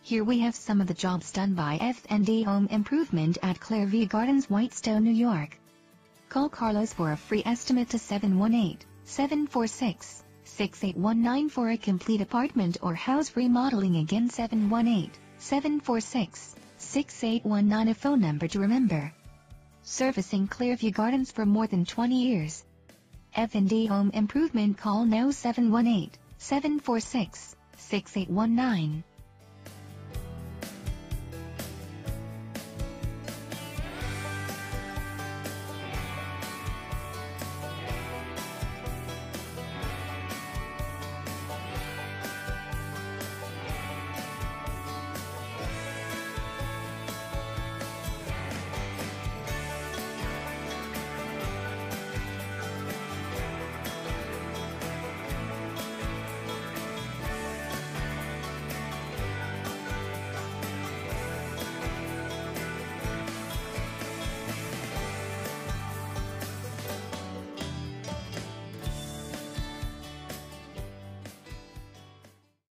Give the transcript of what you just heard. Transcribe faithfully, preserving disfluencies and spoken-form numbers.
Here we have some of the jobs done by F and D Home Improvement at Clairview Gardens, Whitestone, New York. Call Carlos for a free estimate to seven one eight, seven four six, six eight one nine for a complete apartment or house remodeling. Again, seven one eight, seven four six, six eight one nine, a phone number to remember. Servicing Clairview Gardens for more than twenty years. F and D Home Improvement. Call now, seven one eight, seven four six, six eight one nine.